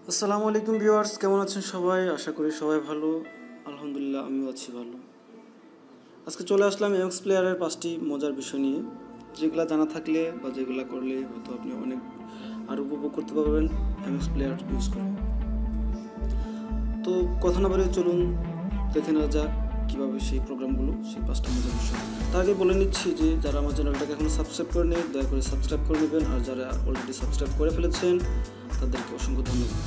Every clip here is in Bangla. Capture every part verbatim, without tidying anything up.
আসসালামু আলাইকুম ভিউয়ার্স, কেমন আছেন সবাই? আশা করি সবাই ভালো। আলহামদুলিল্লাহ, আমিও আছি ভালো। আজকে চলে আসলাম এমএক্স প্লেয়ারের পাঁচটি মজার বিষয় নিয়ে, যেগুলো জানা থাকলে বা যেগুলো করলে হয়তো আপনি অনেক আর উপভোগ করতে পারবেন এমএক্স প্লেয়ার ইউজ করে। তো কথা না বাড়িয়ে চলুন দেখে নেওয়া যাক কীভাবে সেই প্রোগ্রামগুলো, সেই পাঁচটা মজার বিষয়। তার আগে বলে নিচ্ছি যে যারা আমার চ্যানেলটাকে এখনও সাবস্ক্রাইব করে নেই, দয়া করে সাবস্ক্রাইব করে নেবেন, আর যারা অলরেডি সাবস্ক্রাইব করে ফেলেছেন তাদেরকে অসংখ্য ধন্যবাদ।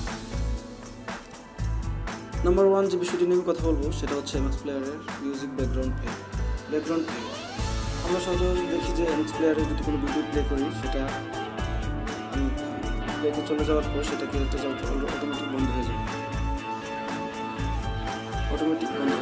নাম্বার ওয়ান যে বিষয়টি নিয়ে কথা বলবো সেটা হচ্ছে এমএক্স প্লেয়ারের music background play background play আমরা সচরাচর দেখি যে এমএক্স প্লেয়ারে যদি কোনো ভিডিও প্লে করি, সেটা আমি প্লেতে চলে যাওয়ার পর সেটা কেটে যাওয়ার অটোমেটিক বন্ধ হয়ে যায় অটোমেটিক বন্ধ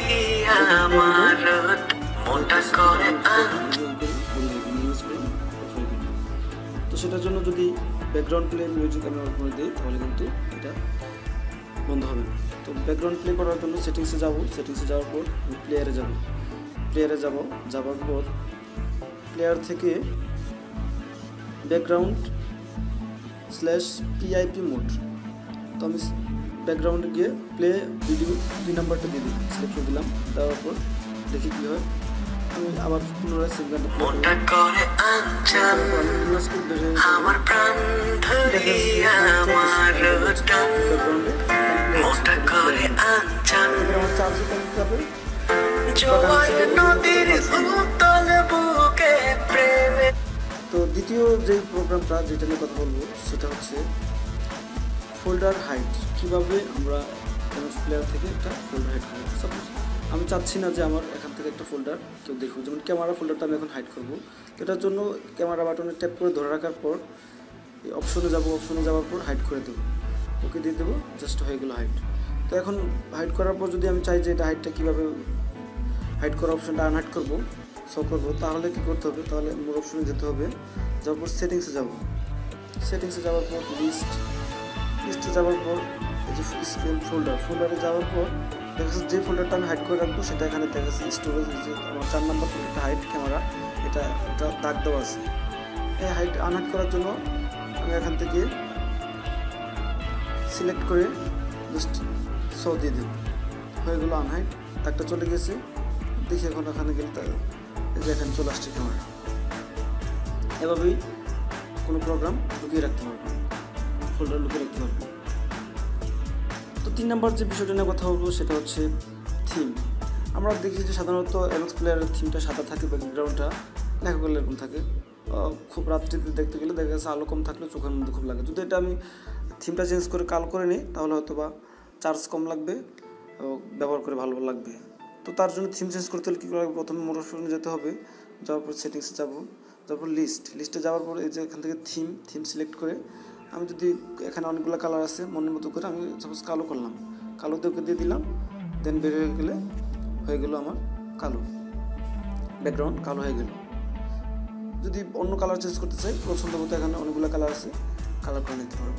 তো সেটার জন্য যদি ব্যাকগ্রাউন্ড প্লে মিউজিক আমি অন করে দিই তাহলে কিন্তু এটা বন্ধ হবে। তো ব্যাকগ্রাউন্ড প্লে করার জন্য সেটিংসে যাব, সেটিংসে যাওয়ার পর প্লেয়ারে যাব প্লেয়ারে যাব যাওয়ার পর প্লেয়ার থেকে ব্যাকগ্রাউন্ড স্ল্যাশ পিআইপি মোড, তো আমি ব্যাকগ্রাউন্ডে গিয়ে প্লে ভিডিও দুই নাম্বারটা দিয়ে দিই, সিলেক্ট করে দিলাম। দেওয়ার পর দেখি কী হয়। আমি আবার পুনরায় সিঙ্গারটা প্লে করি। তো দ্বিতীয় যে প্রোগ্রামটা যেটা নিয়ে কথা বলবো সেটা হচ্ছে ফোল্ডার হাইড। কীভাবে আমরা এমএক্স প্লেয়ার থেকে একটা ফোল্ডার হাইড করবো। সাপোজ আমি চাচ্ছি না যে আমার এখান থেকে একটা ফোল্ডার কেউ দেখবো, যেমন ক্যামেরা ফোল্ডারটা আমি এখন হাইড করবো। এটার জন্য ক্যামেরা বাটনে ট্যাপ করে ধরে রাখার পর অপশনে যাব, অপশনে যাওয়ার পর হাইড করে দেবো, ওকে দিয়ে দেবো, জাস্ট হয়ে গেলো হাইড। তো এখন হাইড করার পর যদি আমি চাই যে এটা হাইডটা কীভাবে হাইড করা অপশনটা আনহাইড করবো, শো করবো, তাহলে কী করতে হবে? তাহলে মোর অপশনে যেতে হবে, যাওয়ার পর সেটিংসে যাব, সেটিংসে যাওয়ার পর লিস্ট লিস্টে যাওয়ার পর এই যে স্ক্রিন ফোল্ডার ফোল্ডারে যাওয়ার পর দেখা যাচ্ছে যে ফোল্ডারটা আমি হাইড করে রাখবো সেটা এখানে দেখা যাচ্ছে স্টোরেজ, যে আমার চার নাম্বার ফোল্ডারটা হাইড ক্যামেরা, এটা এটা দাগ দেওয়া আছে। এই হাইড আনহাইড করার জন্য আমি এখান থেকে সিলেক্ট করে জাস্ট শো দিয়ে দেব, হয়ে গেলো আনহাইড, দাগটা চলে গেছে। দেখি এখন এখানে গেলে এই যে এখানে চলে আসছে ক্যামেরা। এভাবেই কোনো প্রোগ্রাম লুকিয়ে রাখতে পারবো, ফোল্ডার লুকিয়ে রাখতে পারবো। তো তিন নম্বর যে বিষয়টা নিয়ে কথা বলবো সেটা হচ্ছে থিম। আমরা দেখি যে সাধারণত এমএক্স প্লেয়ারের থিমটা সাদা থাকে, ব্যাকগ্রাউন্ডটা লেখা করলে এরকম থাকে। খুব রাত্রিতে দেখতে গেলে দেখা যাচ্ছে আলো কম থাকলে চোখের মধ্যে খুব লাগে। যদি এটা আমি থিমটা চেঞ্জ করে কালো করে নিই তাহলে হয়তো বা চার্জ কম লাগবে, ব্যবহার করে ভালো লাগবে। তো তার জন্য থিম চেঞ্জ করতে হলে কী করে? প্রথমে মোর অপশনে যেতে হবে, যাওয়ার পর সেটিংসে যাবো, তারপর লিস্ট লিস্টে যাওয়ার পর এই যে এখান থেকে থিম থিম সিলেক্ট করে আমি যদি এখানে অনেকগুলো কালার আছে মনের মতো করে আমি সাপোজ কালো করলাম, কালো দিয়ে ওকে দিয়ে দিলাম, দেন বের হয়ে গেলে হয়ে গেল আমার কালো ব্যাকগ্রাউন্ড, কালো হয়ে গেল। যদি অন্য কালার চেঞ্জ করতে চাই পছন্দ মতো এখানে অনেকগুলো কালার আছে, কালার করে নিতে পারবো।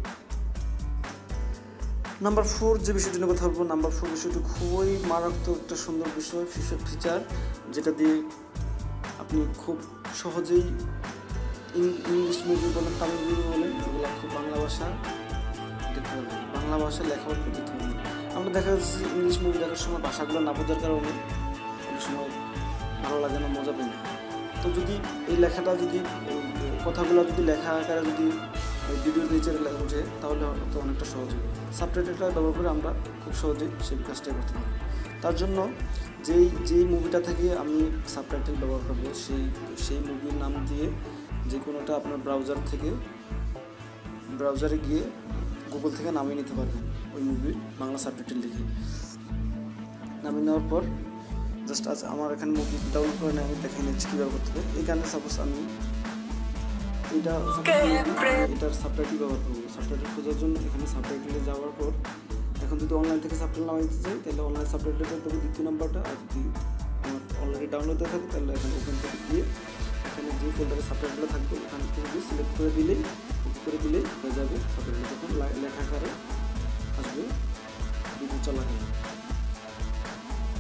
নাম্বার ফোর যে বিষয়টি নিয়ে কথা বলবো, নাম্বার ফোর বিষয়টি খুবই মারাত্মক একটা সুন্দর বিষয়, ফিচার, যেটা দিয়ে আপনি খুব সহজেই ইংলিশ মুভি বলেন, তামিল মুভি বলেন, এগুলো খুব বাংলা ভাষা দেখতে পাবেন, বাংলা ভাষা লেখার দেখতে পাবেন। আমরা দেখা যাচ্ছে ইংলিশ মুভি দেখার সময় ভাষাগুলো না বোঝার কারণে অনেক সময় ভালো লাগে না, মজা পাই না। তো যদি এই লেখাটা যদি কথাগুলো যদি লেখা আকারে যদি ভিডিওর নিচে লেখা উঠে তাহলে হয়তো অনেকটা সহজ হবে। সাবটাইটেলটা ব্যবহার করে আমরা খুব সহজেই সেই কাজটাই করতে পারি। তার জন্য যেই যেই মুভিটা থেকে আমি সাবটাইটেল ব্যবহার করবো সেই সেই মুভির নাম দিয়ে যে কোনোটা আপনার ব্রাউজার থেকে ব্রাউজারে গিয়ে গুগল থেকে নামিয়ে নিতে পারবেন ওই মুভির বাংলা সাবটাইটেল লিখে। নামিয়ে নেওয়ার পর জাস্ট আজ আমার এখানে মুভি ডাউনলোড করে নিয়ে আমি দেখে নিচ্ছি কীভাবে করতে হবে। এখানে সাপোজ আমি এটা এটার সাবটাইটেল ব্যবহার করবো। সাবটাইটেল খোঁজার জন্য এখানে সাবটাইটেলে যাওয়ার পর এখন যদি অনলাইন থেকে সাবটাইটেল নামাই দিতে চাই তাহলে অনলাইন সাবটাইটেলটা দেবো দ্বিতীয় নাম্বারটা, আর যদি আমার অলরেডি ডাউনলোড হয়ে থাকে তাহলে এখানে ওপেন থেকে গিয়ে এখানে যে ফোল্ডারে সাবটাইটেলটা থাকবে এখান থেকে সিলেক্ট করে দিলেই করে দিলেই হয়ে যাবে সাবটাইটেল, তখন লেখা আকারে আসবে ভিডিও চলাকালীন।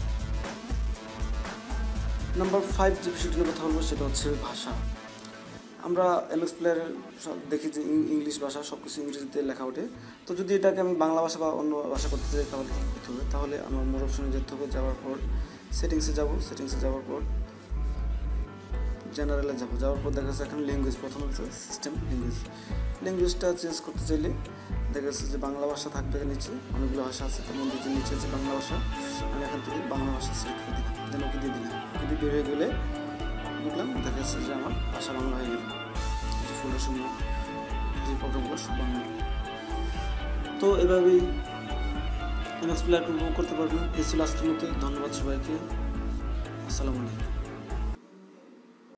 নাম্বার ফাইভ যে বিষয়টি কথা বলবো সেটা হচ্ছে ভাষা। আমরা এমএক্স প্লেয়ারে দেখি যে ইংলিশ ভাষা সব কিছু ইংরেজিতে লেখা ওঠে। তো যদি এটাকে আমি বাংলা ভাষা বা অন্য ভাষা করতে চাই তাহলে কী করতে হবে, তাহলে আমার মোর অপশনে যেতে হবে, যাওয়ার পর সেটিংসে যাব, সেটিংসে যাওয়ার পর জেনারেলে যাব, যাওয়ার পর দেখা যাচ্ছে এখানে ল্যাঙ্গুয়েজ, প্রথমে হচ্ছে সিস্টেম ল্যাঙ্গুয়েজ। ল্যাঙ্গুয়েজটা চেঞ্জ করতে চাইলে দেখা যাচ্ছে যে বাংলা ভাষা থাকবে, নিচে অনেকগুলো ভাষা আছে, তার মধ্যে যে নিচে আছে বাংলা ভাষা, আমি এখান থেকে বাংলা ভাষা সিলেক্ট করে দিলাম, দেন ওকে দিয়ে দিলাম। যদি বের হয়ে গেলে বুঝলাম, দেখা যাচ্ছে যে আমার ভাষা বাংলা হয়ে গেল, যে ফুলের সময় যে প্রোগ্রামগুলো সব বাংলা। তো এভাবেই এমএক্স প্লেয়ারকে উপভোগ করতে পারবেন। এই ছিল আজকের মতো, ধন্যবাদ সবাইকে, আসসালামু আলাইকুম।